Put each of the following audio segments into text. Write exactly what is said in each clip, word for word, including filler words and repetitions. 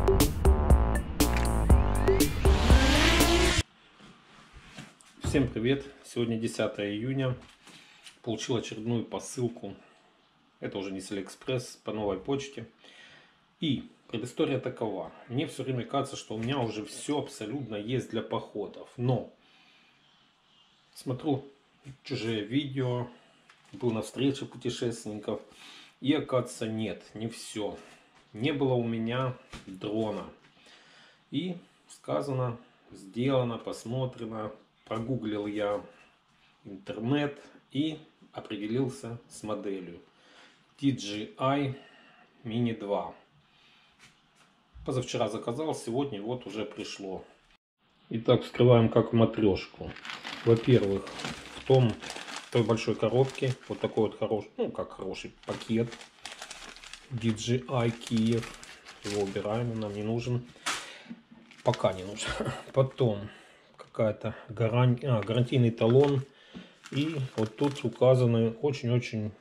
Всем привет! Сегодня десятое июня. Получил очередную посылку. Это уже не с Алиэкспресс, по новой почте. И предыстория такова. Мне все время кажется, что у меня уже все абсолютно есть для походов. Но смотрю чужие видео, был на встрече путешественников. И оказывается, нет, не все. Не было у меня дрона. И сказано, сделано, посмотрено. Прогуглил я интернет и определился с моделью ди джей ай мини два. Позавчера заказал, сегодня вот уже пришло. Итак, вскрываем как в матрешку. Во-первых, в том в той большой коробке вот такой вот хороший, ну как хороший пакет ди джей ай Киев. Его убираем, он нам не нужен. Пока не нужен. Потом какая-то гаран... а, гарантийный талон. И вот тут указаны очень-очень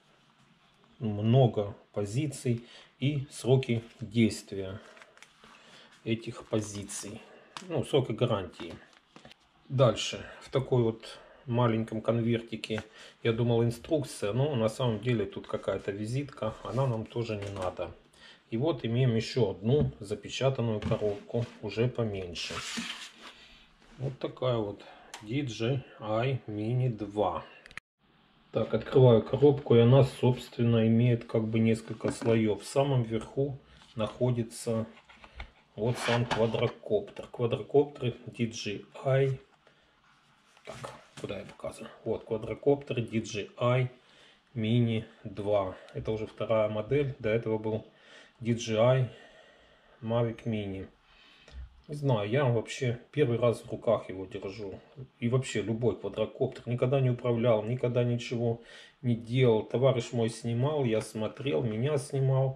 много позиций и сроки действия этих позиций. Ну, сроки гарантии. Дальше. В такой вот маленьком конвертике я думал инструкция, но на самом деле тут какая-то визитка. Она нам тоже не надо. И вот имеем еще одну запечатанную коробку, уже поменьше. Вот такая вот ди джей ай мини два. Так, открываю коробку, и она, собственно, имеет как бы несколько слоев. В самом верху находится вот сам квадрокоптер. Квадрокоптер ди джей ай. Так, куда я показываю? Вот квадрокоптер ди джей ай мини два. Это уже вторая модель. До этого был ди джей ай Mavic Mini. Не знаю, я вообще первый раз в руках его держу. И вообще любой квадрокоптер. Никогда не управлял, никогда ничего не делал. Товарищ мой снимал, я смотрел, меня снимал.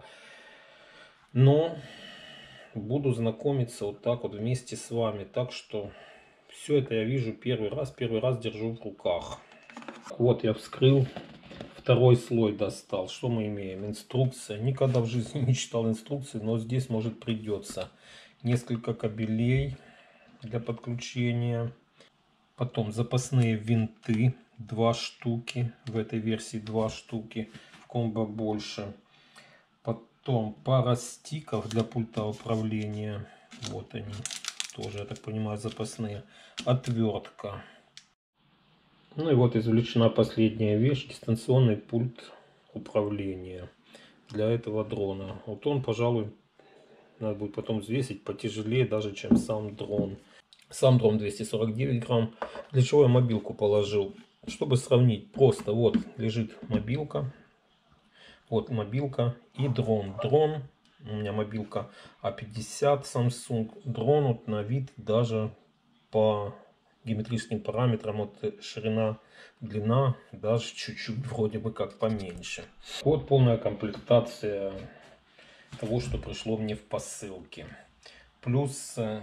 Но буду знакомиться вот так вот вместе с вами. Так что все это я вижу первый раз. Первый раз держу в руках. Вот я вскрыл. Второй слой достал. Что мы имеем? Инструкция. Никогда в жизни не читал инструкции, но здесь может придется. Несколько кабелей для подключения. Потом запасные винты. Два штуки. В этой версии два штуки. В комбо больше. Потом пара стиков для пульта управления. Вот они. Тоже, я так понимаю, запасные. Отвертка. Ну и вот извлечена последняя вещь. Дистанционный пульт управления для этого дрона. Вот он, пожалуй, надо будет потом взвесить, потяжелее даже, чем сам дрон. Сам дрон двести сорок девять грамм. Для чего я мобилку положил? Чтобы сравнить. Просто вот лежит мобилка. Вот мобилка и дрон. Дрон. У меня мобилка а пятьдесят Samsung. Дрон вот на вид даже по геометрическим параметрам, вот ширина, длина даже чуть-чуть вроде бы как поменьше. Вот полная комплектация того, что пришло мне в посылке. Плюс э,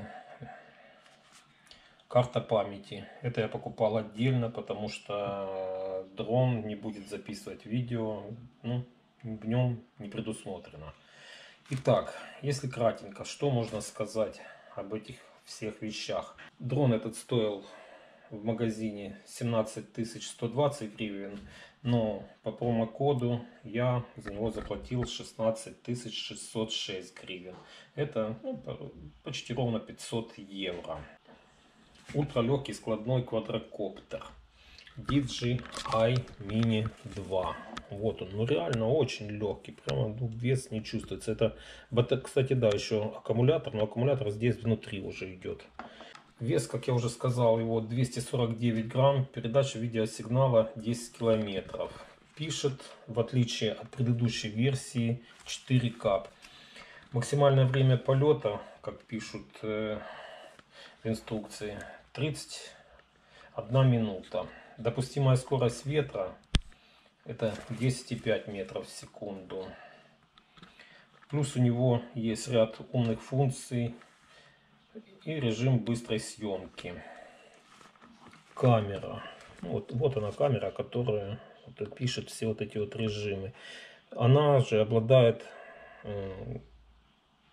карта памяти. Это я покупал отдельно, потому что дрон не будет записывать видео. Ну, в нем не предусмотрено. Итак, если кратенько, что можно сказать об этих всех вещах? Дрон этот стоил в магазине семнадцать тысяч сто двадцать гривен, но по промокоду я за него заплатил шестнадцать тысяч шестьсот шесть гривен. Это ну, почти ровно пятьсот евро. Ультралегкий складной квадрокоптер ди джей ай мини два. Вот он, ну реально очень легкий, прямо ну, вес не чувствуется. Это, кстати, да, еще аккумулятор, но аккумулятор здесь внутри уже идет. Вес, как я уже сказал, его двести сорок девять грамм, передача видеосигнала десять километров. Пишет, в отличие от предыдущей версии, четыре ка. Максимальное время полета, как пишут э, в инструкции, тридцать одна минута. Допустимая скорость ветра это десять и пять метров в секунду. Плюс у него есть ряд умных функций и режим быстрой съемки. Камера. Вот, вот она камера, которая вот, пишет все вот эти вот режимы. Она же обладает э,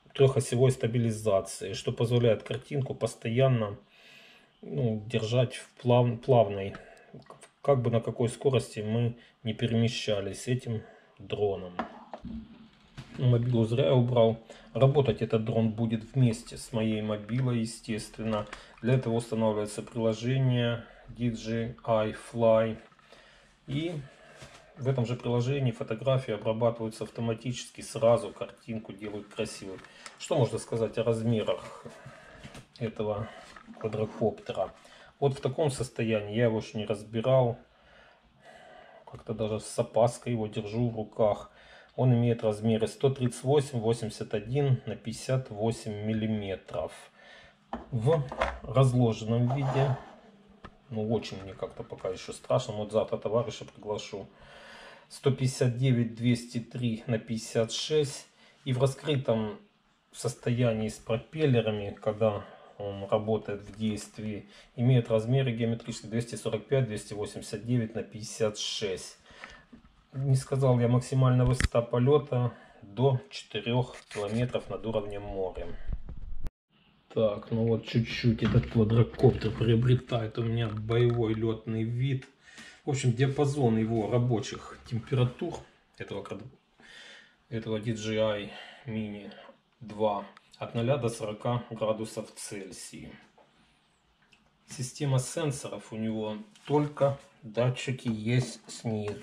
трехосевой стабилизации, что позволяет картинку постоянно, ну, держать в плав, плавной, как бы на какой скорости мы не перемещались этим дроном. Мобилу зря я убрал. Работать этот дрон будет вместе с моей мобилой, естественно. Для этого устанавливается приложение ди джей ай Fly. И в этом же приложении фотографии обрабатываются автоматически, сразу картинку делают красивой. Что можно сказать о размерах этого квадрокоптера? Вот в таком состоянии я его еще не разбирал. Как-то даже с опаской его держу в руках. Он имеет размеры сто тридцать восемь восемьдесят один на пятьдесят восемь миллиметров. В разложенном виде, ну очень мне как-то пока еще страшно, вот завтра товарища приглашу, сто пятьдесят девять двести три на пятьдесят шесть. И в раскрытом состоянии с пропеллерами, когда он работает в действии, имеет размеры геометрические двести сорок пять двести восемьдесят девять на пятьдесят шесть. Не сказал я, максимальная высота полета до четырёх километров над уровнем моря. Так, ну вот чуть-чуть этот квадрокоптер приобретает у меня боевой летный вид. В общем, диапазон его рабочих температур этого, этого ди джей ай Mini два от ноля до сорока градусов Цельсия. Система сенсоров у него только датчики есть снизу.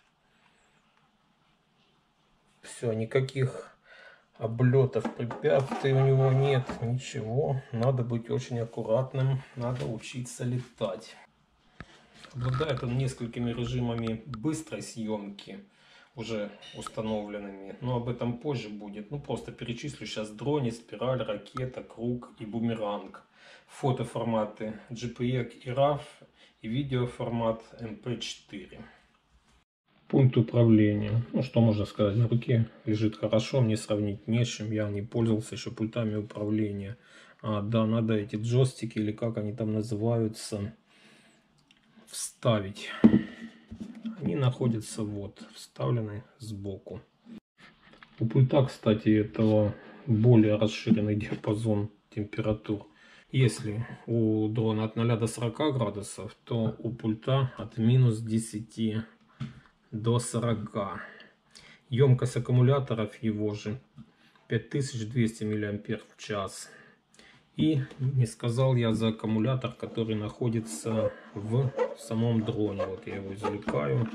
Все, никаких облетов, препятствий у него нет, ничего. Надо быть очень аккуратным, надо учиться летать. Обладает он несколькими режимами быстрой съемки, уже установленными, но об этом позже будет. Ну, просто перечислю сейчас: дроне, спираль, ракета, круг и бумеранг. Фотоформаты джей пи и и рав и видеоформат эм пэ четыре. Пульт управления. Ну, что можно сказать, в руке лежит хорошо, мне сравнить не с чем, я не пользовался еще пультами управления. А, да, надо эти джойстики, или как они там называются, вставить. Они находятся вот, вставлены сбоку. У пульта, кстати, этого более расширенный диапазон температур. Если у дрона от ноля до сорока градусов, то у пульта от минус десяти до сорока. Емкость аккумуляторов его же пять тысяч двести миллиампер в час. И не сказал я за аккумулятор, который находится в самом дроне. Вот я его извлекаю.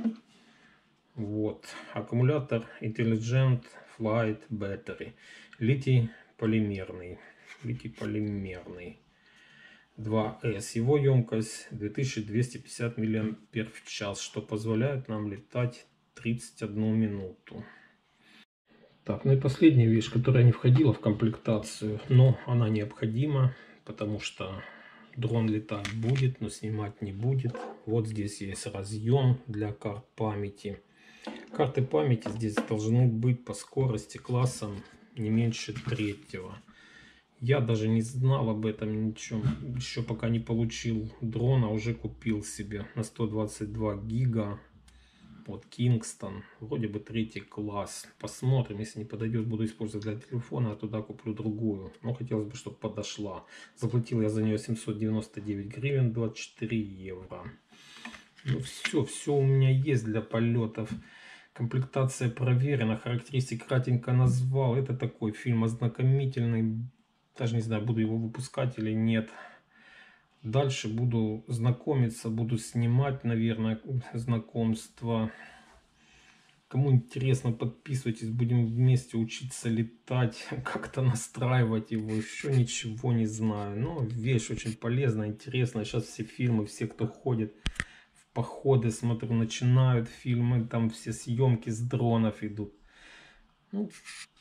Вот. Аккумулятор Intelligent Flight Battery. Литий полимерный. Литий полимерный. два эс. Его емкость две тысячи двести пятьдесят миллиампер в час, что позволяет нам летать тридцать одну минуту. Так, ну и последняя вещь, которая не входила в комплектацию, но она необходима, потому что дрон летать будет, но снимать не будет. Вот здесь есть разъем для карт памяти. Карты памяти здесь должны быть по скорости классом не меньше третьего. Я даже не знал об этом ничего, еще пока не получил дрона, уже купил себе на сто двадцать два гига. Вот Kingston, вроде бы третий класс. Посмотрим, если не подойдет, буду использовать для телефона, а туда куплю другую. Но хотелось бы, чтобы подошла. Заплатил я за нее семьсот девяносто девять гривен, двадцать четыре евро. Ну все, все у меня есть для полетов. Комплектация проверена, характеристик кратенько назвал. Это такой фильм ознакомительный. Даже не знаю, буду его выпускать или нет. Дальше буду знакомиться, буду снимать, наверное, знакомство. Кому интересно, подписывайтесь, будем вместе учиться летать, как-то настраивать его. Еще ничего не знаю. Но вещь очень полезная, интересная. Сейчас все фильмы, все, кто ходит в походы, смотрю, начинают фильмы, там все съемки с дронов идут. Ну,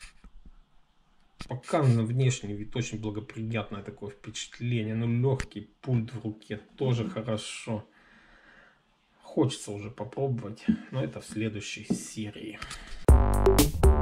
пока на внешний вид очень благоприятное такое впечатление. Ну, легкий пульт в руке тоже хорошо. Хочется уже попробовать, но это в следующей серии.